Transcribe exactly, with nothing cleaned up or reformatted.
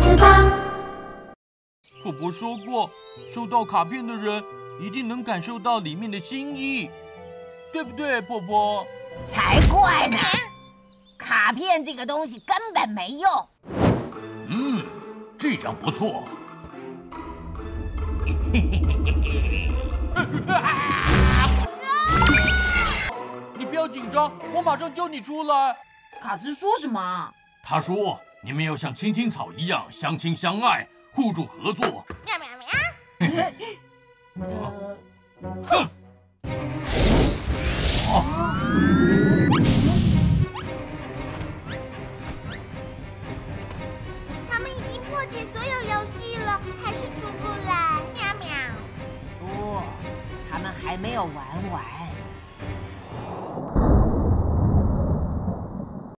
子吧。 婆婆说过，收到卡片的人一定能感受到里面的心意，对不对，婆婆？ 才怪呢！卡片这个东西根本没用。 嗯，这张不错。 你不要紧张，我马上救你出来。 卡兹说什么啊？ 他说：“你们要像青青草一样相亲相爱，互助合作。” 喵喵喵！ 呃， 哼！ 他们已经破解所有游戏了，还是出不来。喵喵。 不，他们还没有玩完。